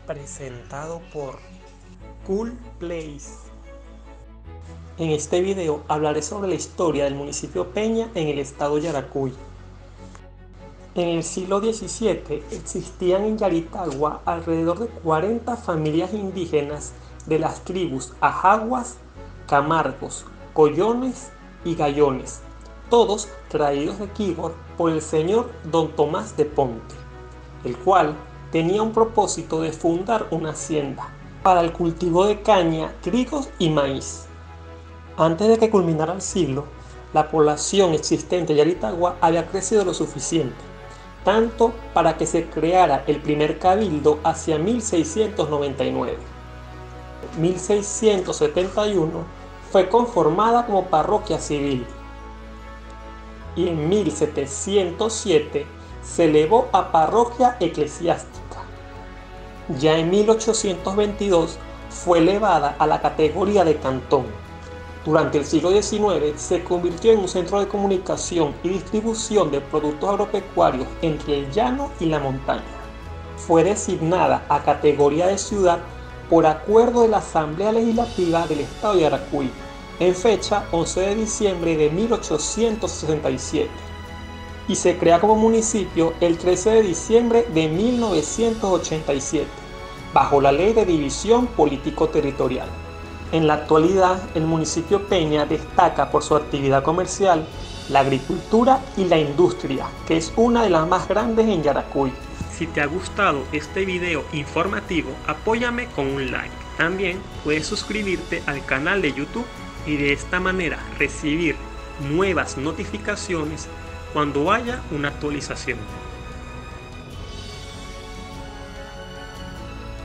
presentado por Cool Place. En este video hablaré sobre la historia del municipio Peña en el estado Yaracuy. En el siglo XVII existían en Yaritagua alrededor de 40 familias indígenas de las tribus Ajaguas, Camargos, Collones y Gayones, todos traídos de Quíbor por el señor Don Tomás de Ponte, el cual tenía un propósito de fundar una hacienda para el cultivo de caña, trigos y maíz. Antes de que culminara el siglo, la población existente en Yaritagua había crecido lo suficiente, tanto para que se creara el primer cabildo hacia 1699. En 1671 fue conformada como parroquia civil y en 1707 se elevó a parroquia eclesiástica. Ya en 1822 fue elevada a la categoría de cantón. Durante el siglo XIX se convirtió en un centro de comunicación y distribución de productos agropecuarios entre el llano y la montaña. Fue designada a categoría de ciudad por acuerdo de la Asamblea Legislativa del Estado de Yaracuy, en fecha 11 de diciembre de 1867, y se crea como municipio el 13 de diciembre de 1987, bajo la Ley de División Político-Territorial. En la actualidad, el municipio Peña destaca por su actividad comercial, la agricultura y la industria, que es una de las más grandes en Yaracuy. Si te ha gustado este video informativo, apóyame con un like. También puedes suscribirte al canal de YouTube y de esta manera recibir nuevas notificaciones cuando haya una actualización.